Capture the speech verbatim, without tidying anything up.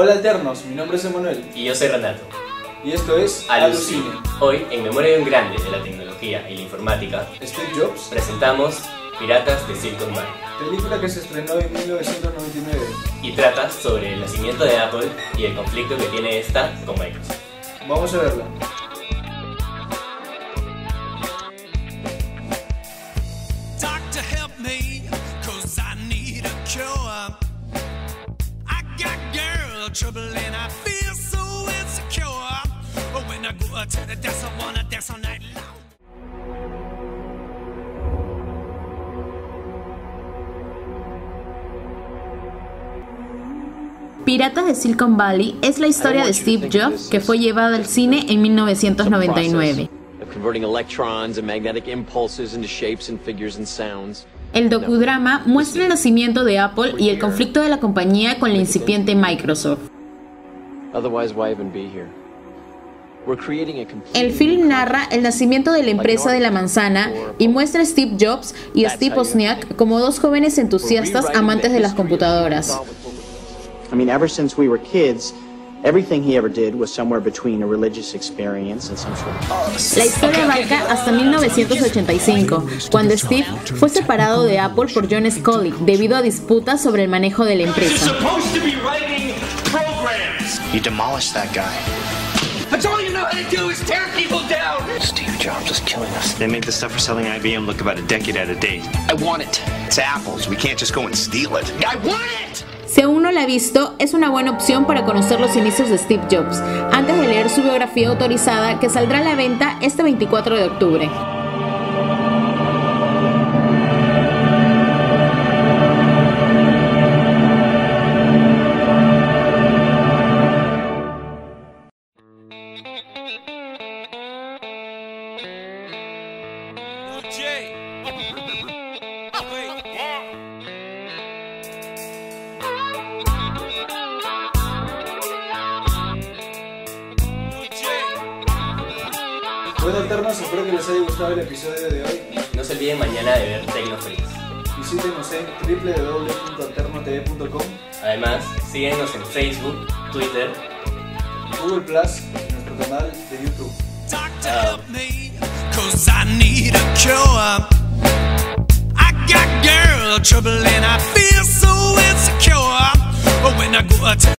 Hola alternos, mi nombre es Emanuel. Y yo soy Renato. Y esto es Alucine. Hoy, en memoria de un grande de la tecnología y la informática, Steve Jobs, presentamos Piratas de Silicon Valley, película que se estrenó en mil novecientos noventa y nueve y trata sobre el nacimiento de Apple y el conflicto que tiene esta con Microsoft. Vamos a verla. Trouble and I feel so insecure. But when I go to the dance, I wanna dance all night long. Piratas de Silicon Valley es la historia de Steve Jobs que fue llevada al cine en mil novecientos noventa y nueve. El docudrama muestra el nacimiento de Apple y el conflicto de la compañía con la incipiente Microsoft. El film narra el nacimiento de la empresa de la manzana y muestra a Steve Jobs y a Steve Wozniak como dos jóvenes entusiastas amantes de las computadoras. I mean, ever since we were kids, everything he ever did was somewhere between a religious experience and some sort of... La historia abarca hasta mil novecientos ochenta y cinco, cuando Steve fue separado de Apple por John Sculley debido a disputas sobre el manejo de la empresa. You demolished that guy. That's all you know how to do is tear people down. Steve Jobs is killing us. They make the stuff for selling I B M look about a decade out of date. I want it. It's Apple's. We can't just go and steal it. I want it. Si aún no la ha visto, es una buena opción para conocer los inicios de Steve Jobs, antes de leer su biografía autorizada que saldrá a la venta este veinticuatro de octubre. Bueno alternos, espero que les haya gustado el episodio de hoy. No se olviden mañana de ver Tecnofreaks. Visítenos en w w w punto alterno t v punto com. Además, síguenos en Facebook, Twitter, Google Plus y nuestro canal de YouTube. Chao. Cause I need a cure. I got girl trouble and I feel so insecure. But when I go to